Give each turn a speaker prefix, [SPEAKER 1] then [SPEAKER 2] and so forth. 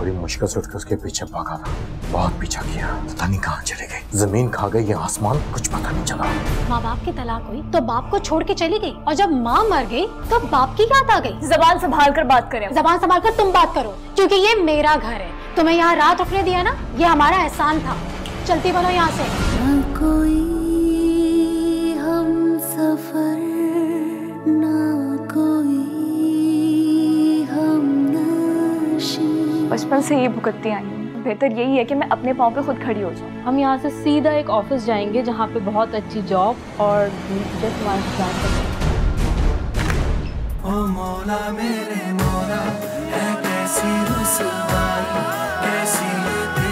[SPEAKER 1] बड़ी मुश्किल से उठ के उसके पीछे भागा था, बहुत पीछा किया, पता नहीं कहाँ चले गए, जमीन खा गई या आसमान, कुछ पता नहीं चला।
[SPEAKER 2] माँ बाप की तलाक हुई तो बाप को छोड़ के चली गई, और जब माँ मर गई तो बाप की याद आ गई।
[SPEAKER 3] जबान संभाल कर बात करें।
[SPEAKER 2] जबान संभाल कर तुम बात करो, क्योंकि ये मेरा घर है। तुम्हें यहाँ रात रुकने दिया ना, ये हमारा एहसान था। चलती बोलो यहाँ से।
[SPEAKER 4] ना कोई हम सफर, ना कोई हम नशी।
[SPEAKER 3] बचपन से ये भुगतती आई हूँ, बेहतर यही है कि मैं अपने पाँव पे खुद खड़ी हो जाऊँ।
[SPEAKER 5] हम यहाँ से सीधा एक ऑफिस जाएंगे जहाँ पे बहुत अच्छी जॉब और जस्ट हमारे साथ।
[SPEAKER 6] ओ मौला मेरे मौला, है कैसी रुसवाई, कैसी